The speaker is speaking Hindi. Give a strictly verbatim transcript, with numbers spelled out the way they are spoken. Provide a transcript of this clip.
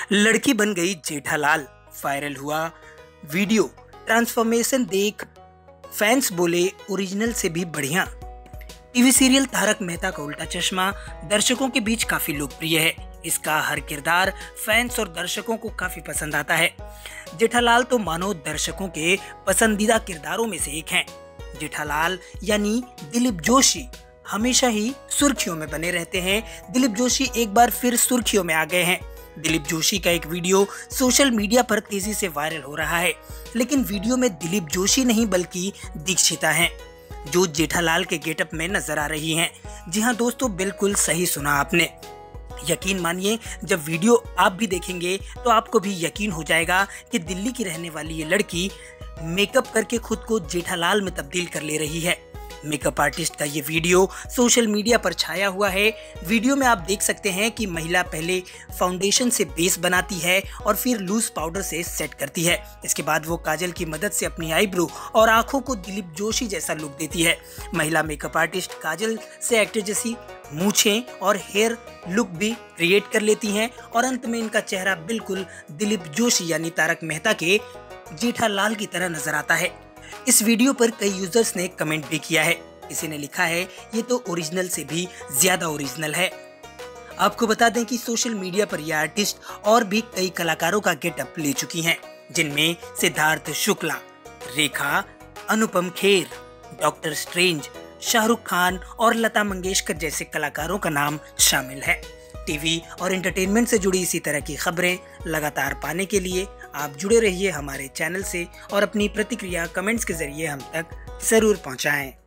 लड़की बन गई जेठालाल, वायरल हुआ वीडियो। ट्रांसफॉर्मेशन देख फैंस बोले ओरिजिनल से भी बढ़िया। टीवी सीरियल तारक मेहता का उल्टा चश्मा दर्शकों के बीच काफी लोकप्रिय है। इसका हर किरदार फैंस और दर्शकों को काफी पसंद आता है। जेठालाल तो मानो दर्शकों के पसंदीदा किरदारों में से एक हैं। जेठालाल यानी दिलीप जोशी हमेशा ही सुर्खियों में बने रहते हैं। दिलीप जोशी एक बार फिर सुर्खियों में आ गए हैं। दिलीप जोशी का एक वीडियो सोशल मीडिया पर तेजी से वायरल हो रहा है, लेकिन वीडियो में दिलीप जोशी नहीं बल्कि दीक्षिता हैं, जो जेठालाल के गेटअप में नजर आ रही हैं। जी हाँ दोस्तों, बिल्कुल सही सुना आपने। यकीन मानिए, जब वीडियो आप भी देखेंगे तो आपको भी यकीन हो जाएगा कि दिल्ली की रहने वाली ये लड़की मेकअप करके खुद को जेठालाल में तब्दील कर ले रही है। मेकअप आर्टिस्ट का ये वीडियो सोशल मीडिया पर छाया हुआ है। वीडियो में आप देख सकते हैं कि महिला पहले फाउंडेशन से बेस बनाती है और फिर लूज पाउडर से सेट करती है। इसके बाद वो काजल की मदद से अपनी आईब्रो और आंखों को दिलीप जोशी जैसा लुक देती है। महिला मेकअप आर्टिस्ट काजल से एक्टर जैसी मूछें और हेयर लुक भी क्रिएट कर लेती हैं और अंत में इनका चेहरा बिल्कुल दिलीप जोशी यानी तारक मेहता के जेठालाल की तरह नजर आता है। इस वीडियो पर कई यूजर्स ने कमेंट भी किया है। किसी ने लिखा है, ये तो ओरिजिनल से भी ज्यादा ओरिजिनल है। आपको बता दें कि सोशल मीडिया पर यह आर्टिस्ट और भी कई कलाकारों का गेटअप ले चुकी हैं, जिनमें सिद्धार्थ शुक्ला, रेखा, अनुपम खेर, डॉक्टर स्ट्रेंज, शाहरुख खान और लता मंगेशकर जैसे कलाकारों का नाम शामिल है। टीवी और एंटरटेनमेंट से जुड़ी इसी तरह की खबरें लगातार पाने के लिए आप जुड़े रहिए हमारे चैनल से और अपनी प्रतिक्रिया कमेंट्स के जरिए हम तक जरूर पहुंचाएं।